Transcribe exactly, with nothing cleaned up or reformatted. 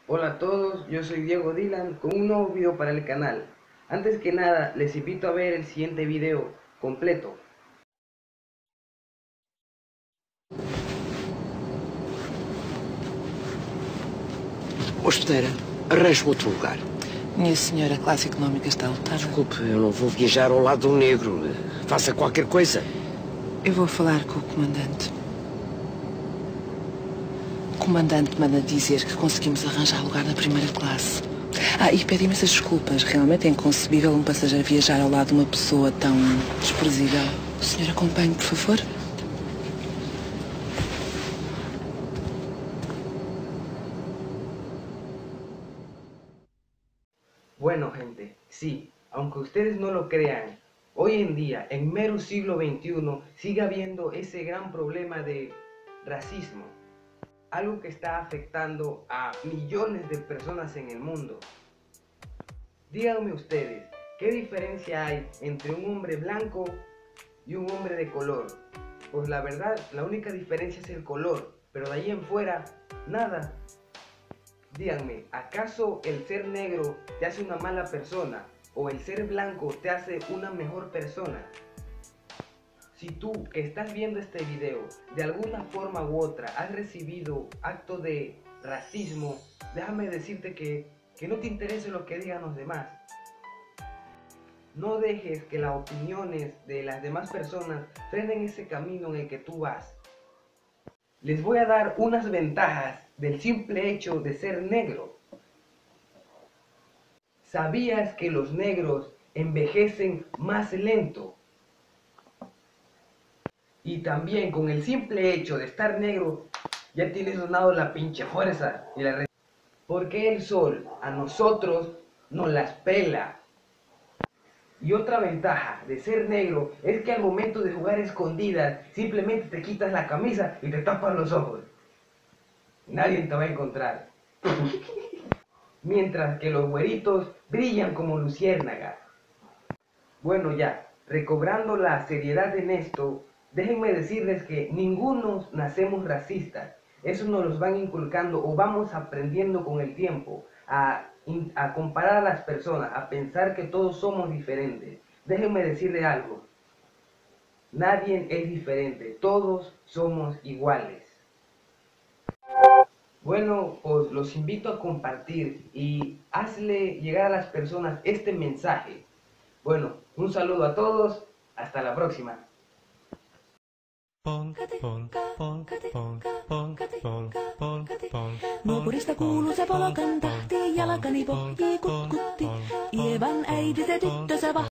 Hola a todos, yo soy Diego Dylan con un nuevo video para el canal. Antes que nada, les invito a ver el siguiente video completo. Hospedeira, arranje outro lugar. Minha senhora, a classe económica está lotada. Desculpe, eu não vou viajar ao lado do negro. Faça qualquer coisa. Eu vou falar com o comandante. O comandante manda dizer que conseguimos arranjar lugar na primeira classe. Ah, e pede imensas desculpas. Realmente é inconcebível um passageiro viajar ao lado de uma pessoa tão desprezível. O senhor acompanhe, por favor? Bueno, gente, sí, aunque ustedes no lo crean, hoy en día, en mero siglo veintiuno, sigue habiendo ese gran problema de racismo. Algo que está afectando a millones de personas en el mundo. Díganme ustedes, ¿qué diferencia hay entre un hombre blanco y un hombre de color? Pues la verdad, la única diferencia es el color, pero de ahí en fuera, nada. Díganme, ¿acaso el ser negro te hace una mala persona o el ser blanco te hace una mejor persona? Si tú que estás viendo este video de alguna forma u otra has recibido actos de racismo, déjame decirte que, que no te interese lo que digan los demás. No dejes que las opiniones de las demás personas frenen ese camino en el que tú vas. Les voy a dar unas ventajas del simple hecho de ser negro. ¿Sabías que los negros envejecen más lento? Y también con el simple hecho de estar negro, ya tienes donado la pinche fuerza y la re... Porque el sol a nosotros nos las pela. Y otra ventaja de ser negro es que al momento de jugar escondidas, simplemente te quitas la camisa y te tapas los ojos. Nadie te va a encontrar. Mientras que los güeritos brillan como luciérnagas. Bueno ya, recobrando la seriedad en esto, déjenme decirles que ninguno nacemos racistas. Eso nos los van inculcando o vamos aprendiendo con el tiempo a, a comparar a las personas, a pensar que todos somos diferentes. Déjenme decirles algo. Nadie es diferente, todos somos iguales. Bueno, pues los invito a compartir y hazle llegar a las personas este mensaje. Bueno, un saludo a todos, hasta la próxima. Nuokurista kuuluu se polokan tahti, jalkani pohjii kutkutti. Ievan äiti se tyttönsä